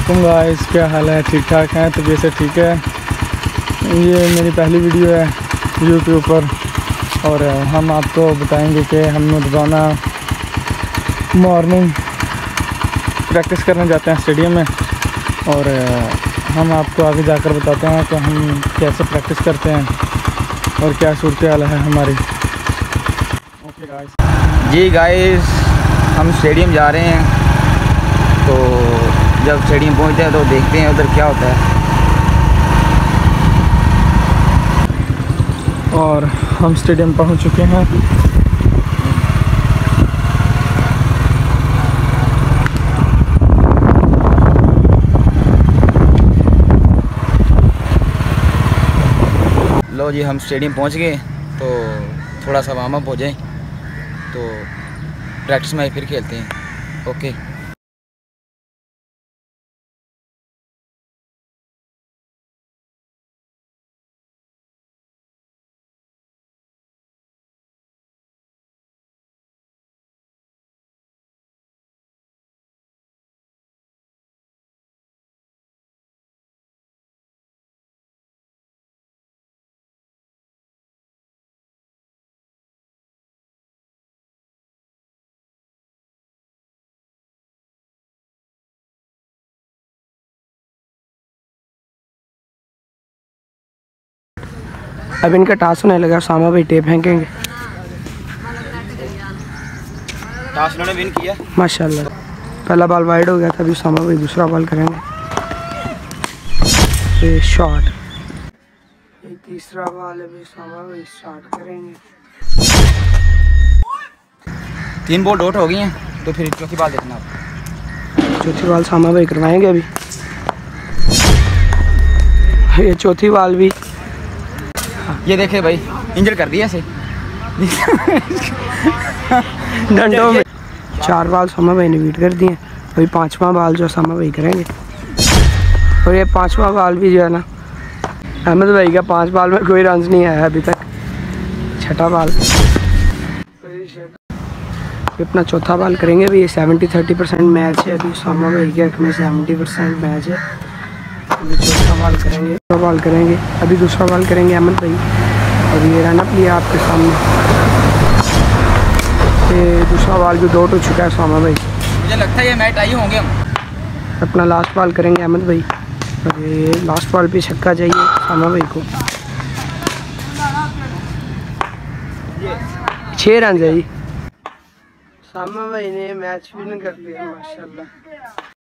वालेकुम गाइस, क्या हाल है? ठीक ठाक हैं? तबीयत से ठीक है? ये मेरी पहली वीडियो है यूट्यूब पर और हम आपको बताएंगे कि हम रोज़ाना मॉर्निंग प्रैक्टिस करने जाते हैं स्टेडियम में और हम आपको आगे जाकर बताते हैं कि हम कैसे प्रैक्टिस करते हैं और क्या सूरत हाल है हमारी। Okay guys. जी गाइस, हम स्टेडियम जा रहे हैं, तो जब स्टेडियम पहुंचते हैं तो देखते हैं उधर क्या होता है। और हम स्टेडियम पहुंच चुके हैं। लो जी, हम स्टेडियम पहुंच गए, तो थोड़ा सा वार्म अप हो जाए तो प्रैक्टिस में फिर खेलते हैं। ओके। अब इनका टास्क होने लगा, सामा भाई टेप फेंकेंगे। टास्क उन्होंने विन किया माशाल्लाह। पहला बॉल वाइड हो गया था, अभी सामा भाई दूसरा बॉल करेंगे। ये शॉट, ये तीसरा बॉल अभी सामा भाई स्टार्ट करेंगे। 3 बॉल आउट हो गई हैं, तो फिर चौथी बॉल देखना आप। चौथी बॉल सामा भाई करवाएंगे अभी। ये चौथी बॉल भी, ये देखे भाई, इंजर कर दिया इसे डंडों में। 4 बॉल सामा भाई ने बीट कर दिए। अभी 5वां बॉल जो सामा भाई करेंगे, और ये 5वां बॉल भी जो है ना, अहमद भाई का 5 बॉल में कोई रन नहीं आया अभी तक। 6ठा बॉल, अपना चौथा बॉल करेंगे। अभी ये 70-30% मैच है, अभी सामा भाई के हक में 70% मैच है। अभी चौथा बॉल करेंगे, दूसरा बॉल करेंगे, अभी दूसरा बॉल करेंगे अहमद भाई। और ये रन अप लिया आपके सामने। ये दूसरा बॉल भी आउट हो चुका है सामा भाई। मुझे लगता है ये मैच टाई होंगे हम। अपना लास्ट बॉल करेंगे अहमद भाई, और ये लास्ट बॉल पे छक्का चाहिए सामा भाई को। 6 रन है जी। सामा भाई ने मैच विन कर दिया माशाल्लाह।